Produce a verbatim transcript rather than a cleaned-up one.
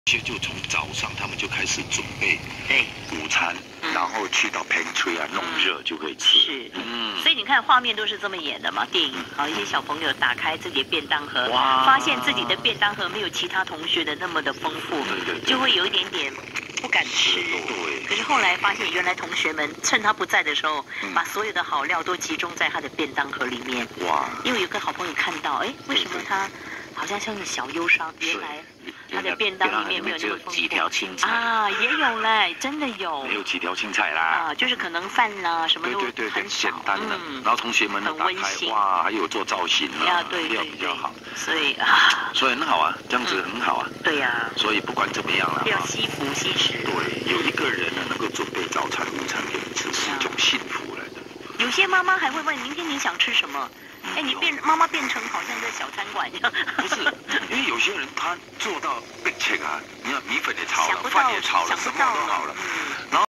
些就从早上他们就开始准备对午餐， 嗯、 然后去到 pantry 啊弄热就可以吃。 是， 嗯， 所以你看画面都是这么演的嘛，电影啊，一些小朋友打开自己的便当盒， 哇， 发现自己的便当盒没有其他同学的那么的丰富， 对对对， 就会有一点点不敢吃。 对。 可是后来发现，原来同学们趁他不在的时候， 嗯、 把所有的好料都集中在他的便当盒里面。 哇！ 因为有个好朋友看到，哎，为什么他好像像是小忧伤？原来他的便当里面没有那么丰富。 几条青菜啊，也有嘞，真的有。 没有几条青菜啦。 啊，就是可能饭啦什么都对对对， 很简单的。 嗯、 然后同学们呢打开，哇，还有做造型啊， 对对比较好。 所以啊， 所以很好啊，这样子很好啊。 对呀。 所以不管怎么样啦， 要惜福惜食。 对，有一个人呢能够准备早餐、午餐给你吃，是一种幸福来的。 有些妈妈还会问明天你想吃什么？哎，你变妈妈变成好像在小餐馆一样。 不是，因为有些人他做到变切啊，你看米粉也炒了， 想不到饭也炒了， 想不什么到都好了。 嗯